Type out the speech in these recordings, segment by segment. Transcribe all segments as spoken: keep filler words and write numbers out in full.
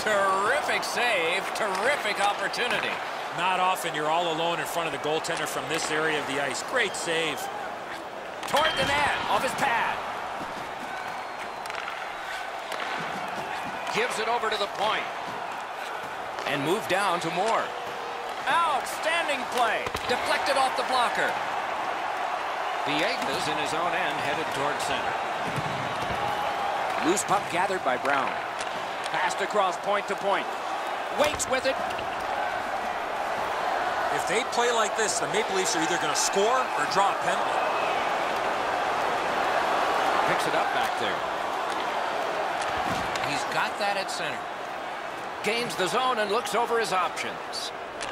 Terrific save, terrific opportunity. Not often you're all alone in front of the goaltender from this area of the ice. Great save. Toward the net, off his pad. Gives it over to the point. And move down to Moore. Outstanding play. Deflected off the blocker. Villegas in his own end headed toward center. Loose puck gathered by Brown. Passed across point to point. Waits with it. If they play like this, the Maple Leafs are either going to score or draw a penalty. Picks it up back there. He's got that at center. Gains the zone and looks over his options.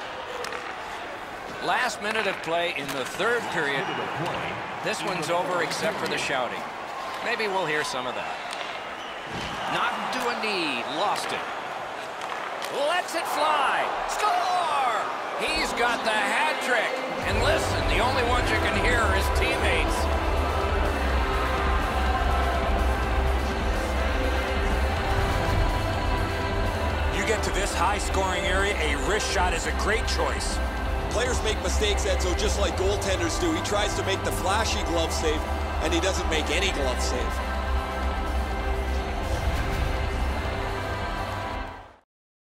Last minute of play in the third period. This one's over except for the shouting. Maybe we'll hear some of that. Knocked to a knee. Lost it. Lets it fly. Score! He's got the hat trick. And listen, the only ones you can hear are his teammates. You get to this high-scoring area, a wrist shot is a great choice. Players make mistakes, Edzo, just like goaltenders do. He tries to make the flashy glove save, and he doesn't make any glove save.